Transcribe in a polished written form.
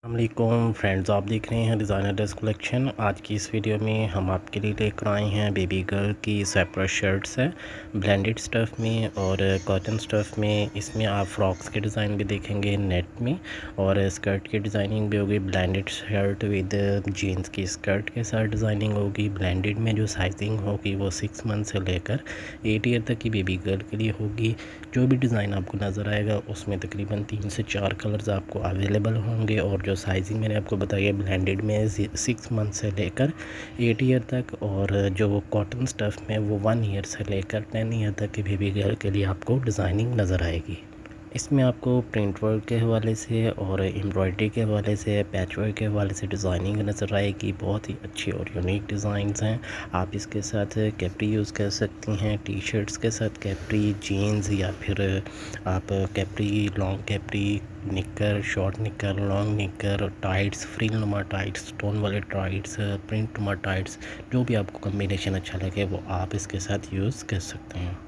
अस्सलामुअलैकुम फ्रेंड्स, आप देख रहे हैं डिज़ाइनर ड्रेस कलेक्शन। आज की इस वीडियो में हम आपके लिए लेकर आए हैं बेबी गर्ल की सेपरेट शर्ट्स है ब्लेंडेड स्टफ़ में और कॉटन स्टफ़ में। इसमें आप फ्रॉक्स के डिज़ाइन भी देखेंगे नेट में, और स्कर्ट की डिज़ाइनिंग भी होगी। ब्लेंडेड शर्ट विद जीन्स की स्कर्ट के साथ डिज़ाइनिंग होगी। ब्लेंडेड में जो साइजिंग होगी वो 6 मंथ से लेकर 8 ईयर तक की बेबी गर्ल के लिए होगी। जो भी डिज़ाइन आपको नज़र आएगा उसमें तकरीबन 3 से 4 कलर्स आपको अवेलेबल होंगे, और जो साइजिंग मैंने आपको बताई है ब्लेंडेड में 6 मंथ से लेकर 8 ईयर तक, और जो कॉटन स्टफ़ में वो 1 ईयर से लेकर 10 ईयर तक की बेबी गर्ल के लिए आपको डिज़ाइनिंग नज़र आएगी। इसमें आपको प्रिंट वर्क के हवाले से और एम्ब्रॉयडरी के हवाले से, पैच वर्क के हवाले से डिज़ाइनिंग नज़र आएगी। बहुत ही अच्छी और यूनिक डिज़ाइंस हैं। आप इसके साथ कैप्री यूज़ कर सकती हैं, टी शर्ट्स के साथ कैप्री, जीन्स, या फिर आप कैप्री, लॉन्ग कैप्री, निकर, short knicker, long knicker, tights, frill नुमा टाइट्स, स्टोन वाले टाइट्स, प्रिंट नुमा टाइट्स, जो भी आपको कम्बिनेशन अच्छा लगे वो आप इसके साथ यूज़ कर सकते हैं।